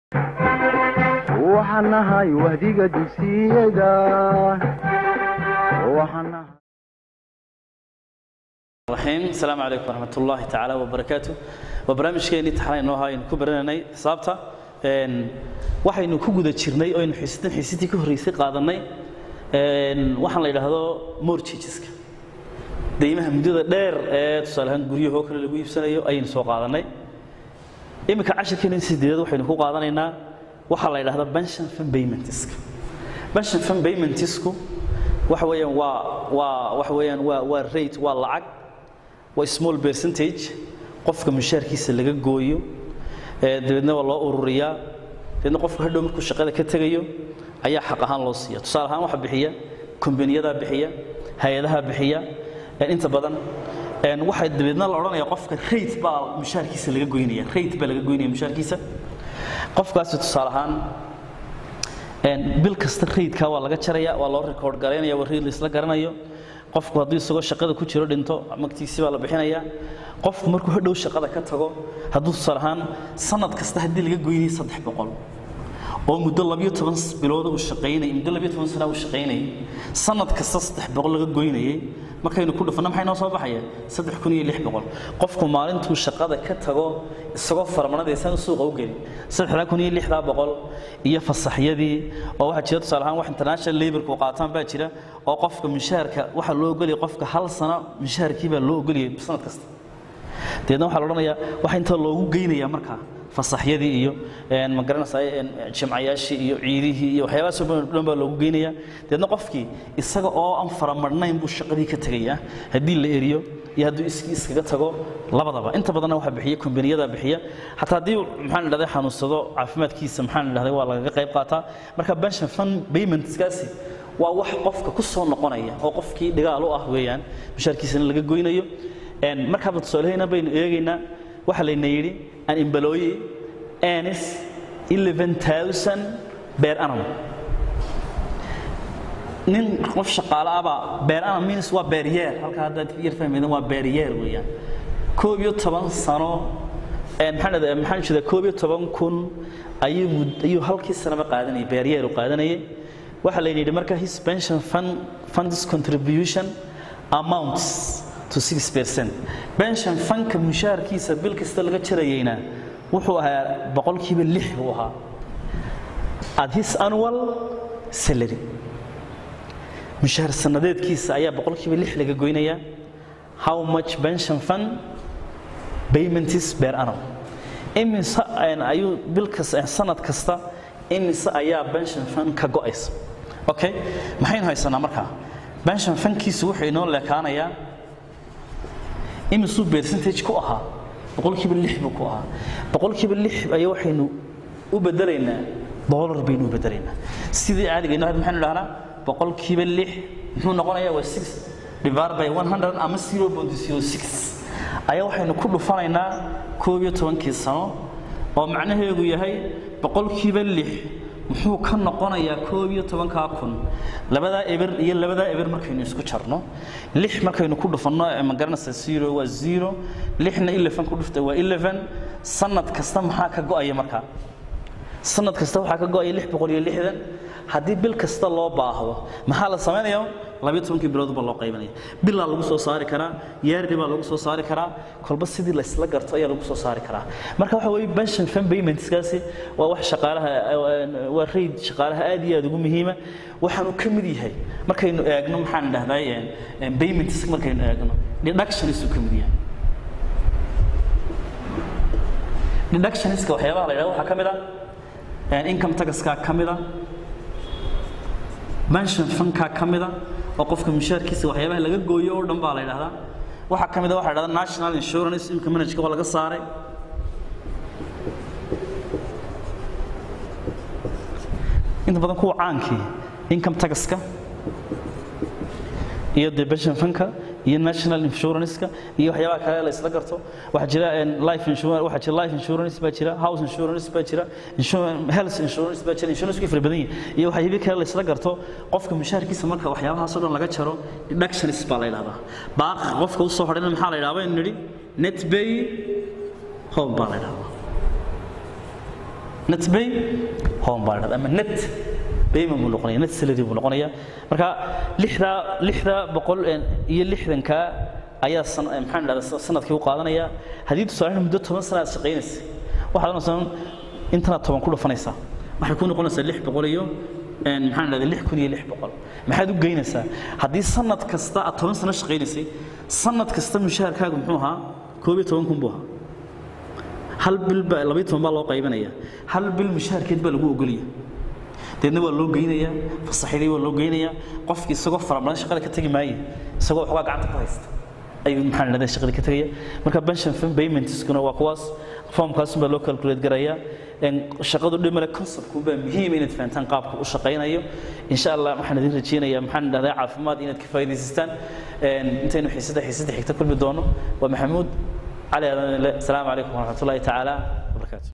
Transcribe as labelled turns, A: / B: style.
A: وحناهاي وهديك دوسيدا
B: الرحيم. السلام عليكم ورحمة الله تعالى وبركاته. وبرامج كيني تحرين نوها إن كبرناي صابته إن واحد إنه كوجود تشرناي أو إنه حسيتي كهريسي قاضناي إن واحد لا يلاحظه مورتشيسك دايما هم جود دير تصالحن قريه هو كل اللي بيجي بسنة أي نسوق قاضناي إما كعشر كيني سيديد واحد إنه قاضناينا واحد لا يلاحظه بنشن فن بيمنتسك بنشن فن بيمنتسكو وحويان والريت واللعق وسمول percentage qofka mushaarkiisa laga gooyo dadna waa loo ururiyaa dadna qofka hadhow markuu shaqada ka tagayo ayaa xaq ahaan loo siiyo tusaale ahaan waxa bixiya kombaniyada bixiya hay'adaha bixiya inta badan waxa dadna la oranayaa qofka rate baa mushaarkiisa laga gooynaya mushaarkiisa qofkaas tusaale ahaan bil kasta rate-ka waa laga jaraya waa loo record gareynaya waa rate isla garanayo qofku haddii isagoo shaqada ku jiro dhinto magtiisi baa la bixinaya qofku markuu hadhow shaqada ka tago hadduu tusaale ahaan sanad kasta haddii laga gooyay 300 oo muddo 12 bilood uu shaqeynay muddo 12 sano uu shaqeynay sanad kasta 300 laga gooynayay markaynu ku dhufano maxay noo soo baxaya 3600 qofku maalintuu shaqada ka tago isagoo farmanadaysan suuqa u gali 3600 iyo fasaxyadii oo waxa jira tusaale ahaan wax international labor ku qaataan baa jira oo qofka mushaharka waxa loo ogoliyay qofka hal sano mushaharkii baa loo ogoliyay sanad kasta deedna waxa la oranayaa waxa inta loogu geynayaa markaa fasaxyadii iyo ma garanaysaa jamciyaashii iyo ciidihii iyo waxyaabaha soo dhan baa loogu geynayaa deedna qofkii isaga oo aan faramarnayn buu shaqadii ka tagayaa haddii la eriyo iyo hadduu iskaga tago labadaba inta badan waxa bixiya kombaniyada bixiya hatta haddii maxaan dhahday xanuunsado caafimaadkiisa maxaan dhahday waa laga qayb qaataa marka pension fund paymentskaasi waa wax qofka ku soo noqonaya oo qofkii dhigaal u ah weeyaan mushaarkiisana laga goynayo marka aad tusaaleeyna baynu eegaynaa waxa la yiri an employee earns 11000 per annum nin qof shaqaale ah per annum means waa per year halka hadda yar fahmayna waa per year weeyaan 11 sano maxaan jeedaa 11 ayuu halkii sanaba qaadanay per year u qaadanay waxa la yiri marka his pension funds contribution amounts to 6%. pension fund mushaarkiisa bil kasta laga jarayayna wuxuu ahaa 6% uu ahaa at his annual salary mushaar sanadeedkiisa ayaa 6% laga goynaya how much pension fund payment is per annum imisa ayuu bil kasta sanad kasta imisa ayaa pension fund ka go'aysa okay maxay haysanaa marka pension fundkiisa wuxuu inoo leekaanayaa imsu percentage ku aha 6% buu ku aha 6% ayaa waxaynu u bedelaynaa dollar baynu u bedelaynaa sidii caadiga ah maxaan dhahnaa 6% muxuu noqonayaa waa 6 divided by 100 ama 0.06 ayaa waxaynu ku dhufanaynaa 11 sano oo macnaheedu yahay 6% muxuu ka noqonayaa 11,000 labada eber iyo labada eber markaynu isku jarno 6 markaynu ku dhufano ma garanaysaa 0 waa 0 6na 11 ku dhuftay waa 11 sanad kasta maxaa ka go'aya marka sanad kasta waxa ka go'aya 660 hadii bil kasta loo baahdo maxaa la sameeyaa 12 bilood baa loo qaybanaya bil lagu soo saari karaa yearly baa lagu soo saari karaa kolba sidii la isla garto ayaa lagu soo saari karaa marka waxa weey pension fund paymentskaasi waa wax shaqaalaha waa reed shaqaalaha aad iyo aad ugu muhiim ah waxaanu ka mid yahay markaynu eegno maxaan dhahday payments markaynu eegno deduction isu ka mid yahay deduction iska waxyaabaha la yiraahdo waxa kamid ah income tax-ka kamid ah pension fund-ka kamid ah oo qofka mushaarkiisa waxyaabaha laga gooyo oo dhan baa la yiraahdaa waxa kamid ah waxa la yiraahdaa national insurance income management oo laga saaray inta badan kuwa caankii income tax-ka iyo pension fund-ka iyo national insurance-ka iyo waxyaabaha kale la isla garto waxa jira life insurance baa jira house insurance baa jira health insurance baa jira insurance ku badan iyo waxyaabaha kale la isla garto qofka mushaarkiisa marka waxyaabahaas oo dhan laga jaro deductions baa la yiraahdaa baaq qofka u soo horeyna maxaa la yiraahdaa in nidhi net pay home baa la yiraahdaa net pay home baa ama net payment buu noqonayaa net salary buu noqonayaa marka 660 ka ayaa maxaan dhahdaa sanadkii u qaadanaya hadii tusaale muddo 10 sano aad shaqeynaysa waxa la soo internet 10 ku dhufanaysa waxay ku noqonaysaa 600 iyo maxaan dhahdaa 6600 maxaad u geynaysaa hadii sanad kasta aad 10 sano shaqeynaysay sanad kasta mushaharkaagu muxuu ahaa 12 kun buu ahaa hal bil ba 12 baa loo qaybanaya hal bil mushaharkeed baa lagu ogoliyaa deedna waa loo geynaya fasaxidii waa loo geynaya qofkii isagoo faramadan shaqada ka tagi maayo isagoo xogaa gacanta ku haysta ayuu maxaan dhahdaa shaqada ka tagaya marka pension fund paymentskuna waa kuwaas formkaas baa loo calculate garaya shaqadu dhimale conceptku baa muhiim inaad fahantaan qaabka u shaqeynayo insha Allah waxaan idin rajeynayaa maxaan dhahdaa caafimaad inaad ka faa'iidaystaan intaynu xiisada xigta kulmi doono waa Maxamuud علي السلام عليكم ورحمة الله تعالى وبركاته